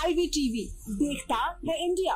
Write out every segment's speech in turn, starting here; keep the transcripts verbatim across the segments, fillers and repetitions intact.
IVTV देखता है India.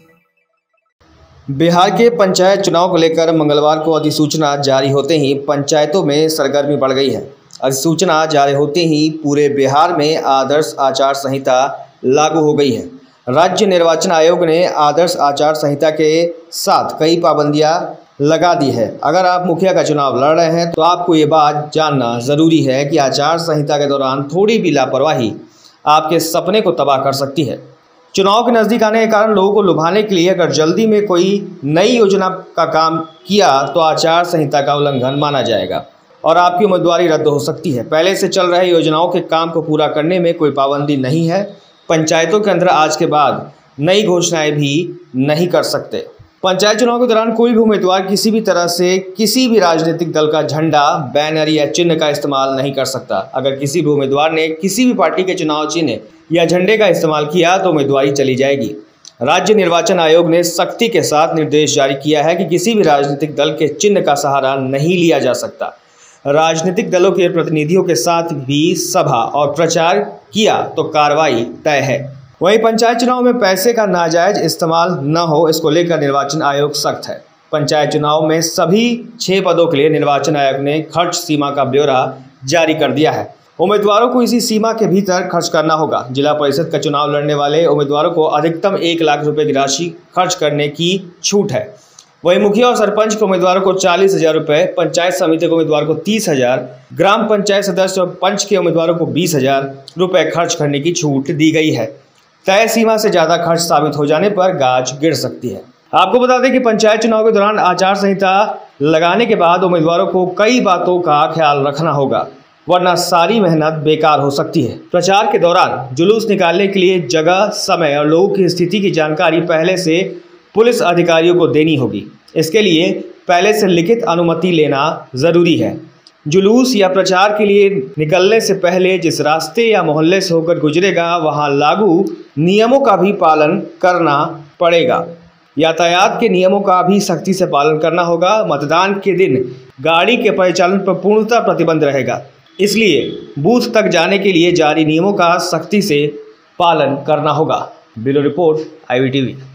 Bihar के पंचायत चुनाव को लेकर मंगलवार को अधिसूचना जारी होते ही पंचायतों में सरगर्मी बढ़ गई है। अधिसूचना जारी होते ही पूरे बिहार में आदर्श आचार संहिता लागू हो गई है। राज्य निर्वाचन आयोग ने आदर्श आचार संहिता के साथ कई पाबंदियां लगा दी है। अगर आप मुखिया का चुनाव लड़ रहे हैं तो आपको ये बात जानना ज़रूरी है कि आचार संहिता के दौरान थोड़ी भी लापरवाही आपके सपने को तबाह कर सकती है। चुनाव के नज़दीक आने के कारण लोगों को लुभाने के लिए अगर जल्दी में कोई नई योजना का काम किया तो आचार संहिता का उल्लंघन माना जाएगा और आपकी उम्मीदवारी रद्द हो सकती है। पहले से चल रहे योजनाओं के काम को पूरा करने में कोई पाबंदी नहीं है। पंचायतों के अंदर आज के बाद नई घोषणाएं भी नहीं कर सकते। पंचायत चुनाव के दौरान कोई भी उम्मीदवार किसी भी तरह से किसी भी राजनीतिक दल का झंडा, बैनर या चिन्ह का इस्तेमाल नहीं कर सकता। अगर किसी भी उम्मीदवार ने किसी भी पार्टी के चुनाव चिन्ह या झंडे का इस्तेमाल किया तो उम्मीदवारी चली जाएगी। राज्य निर्वाचन आयोग ने सख्ती के साथ निर्देश जारी किया है कि किसी भी राजनीतिक दल के चिन्ह का सहारा नहीं लिया जा सकता। राजनीतिक दलों के प्रतिनिधियों के साथ भी सभा और प्रचार किया तो कार्रवाई तय है। वहीं पंचायत चुनाव में पैसे का नाजायज इस्तेमाल न हो, इसको लेकर निर्वाचन आयोग सख्त है। पंचायत चुनाव में सभी छह पदों के लिए निर्वाचन आयोग ने खर्च सीमा का ब्यौरा जारी कर दिया है। उम्मीदवारों को इसी सीमा के भीतर खर्च करना होगा। जिला परिषद का चुनाव लड़ने वाले उम्मीदवारों को अधिकतम एक लाख रुपए की राशि खर्च करने की छूट है। वहीं मुखिया और सरपंच के उम्मीदवारों को चालीस हजार रुपये, पंचायत समिति के उम्मीदवार को तीस हजार, ग्राम पंचायत सदस्य और पंच के उम्मीदवारों को बीस हजार रुपये खर्च करने की छूट दी गई है। तय सीमा से ज़्यादा खर्च साबित हो जाने पर गाज गिर सकती है। आपको बता दें कि पंचायत चुनाव के दौरान आचार संहिता लगाने के बाद उम्मीदवारों को कई बातों का ख्याल रखना होगा, वरना सारी मेहनत बेकार हो सकती है। प्रचार के दौरान जुलूस निकालने के लिए जगह, समय और लोगों की स्थिति की जानकारी पहले से पुलिस अधिकारियों को देनी होगी। इसके लिए पहले से लिखित अनुमति लेना ज़रूरी है। जुलूस या प्रचार के लिए निकलने से पहले जिस रास्ते या मोहल्ले से होकर गुजरेगा वहां लागू नियमों का भी पालन करना पड़ेगा। यातायात के नियमों का भी सख्ती से पालन करना होगा। मतदान के दिन गाड़ी के परिचालन पर पूर्णतः प्रतिबंध रहेगा, इसलिए बूथ तक जाने के लिए जारी नियमों का सख्ती से पालन करना होगा। Bureau report, IVTV.